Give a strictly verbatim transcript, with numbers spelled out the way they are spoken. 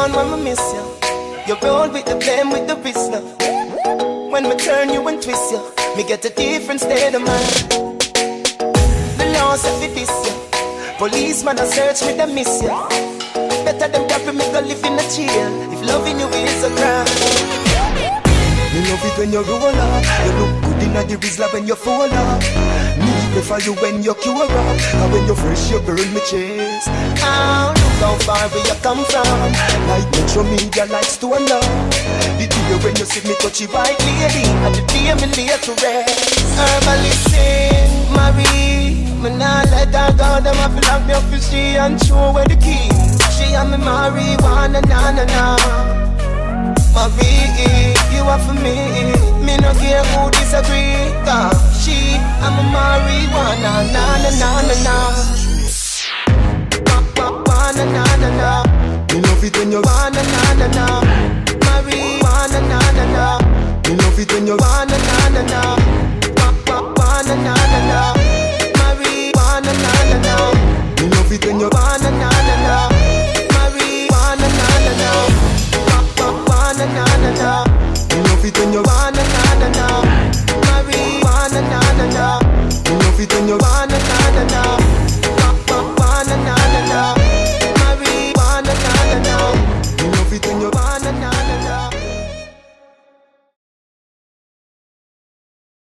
around when I miss you. You roll with the blame with the whistler. When me turn you and twist you, me get a different state of mind. The law said me this you. Policeman a search me, they miss you. Better them carry me go live in a jail if loving you is a crime. Me love it when you roll up. You look good in the Rizla when you fall up. Me prefer you when you cure up. And when you're fresh you burn me chest. Oh, look how far where you come from. Like metro media like stone love. The day when you see me touch you white lady, and the day me lay to rest. Herbally sing, Marie. Me nah let her go, them a feel like me up for she and show where the key. She and me marijuana, na na na. Marie, you are for me. Me no care who disagree. Cause she, I'm a marijuana, na na na na na. Na na na na. Me love it when you wanna na na na. Marijuana, na na na. Me love it when you wanna na na na. Wanna na na na. Marijuana, na na na. Me love it when you wanna na na na. Marijuana, na na na. Na na na na, me love it when you wanna na na na. Marijuana na na na, me love it when you wanna na na na. Wanna na na na, marijuana na na na, me love it when you.